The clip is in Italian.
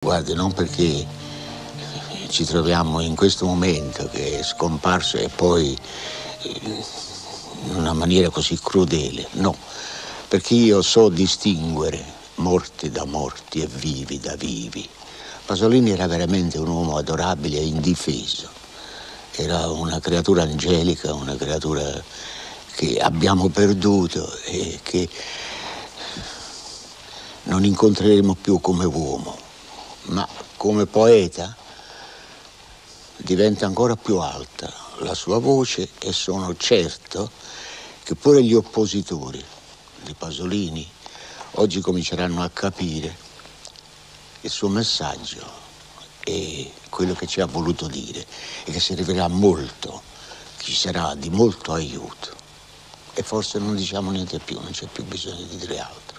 Guardi, non perché ci troviamo in questo momento che è scomparso e poi in una maniera così crudele, no, perché io so distinguere morti da morti e vivi da vivi. Pasolini era veramente un uomo adorabile e indifeso, era una creatura angelica, una creatura che abbiamo perduto e che non incontreremo più come uomo, ma come poeta diventa ancora più alta la sua voce e sono certo che pure gli oppositori di Pasolini oggi cominceranno a capire il suo messaggio e quello che ci ha voluto dire e che servirà molto, ci sarà di molto aiuto. E forse non diciamo niente più, non c'è più bisogno di dire altro.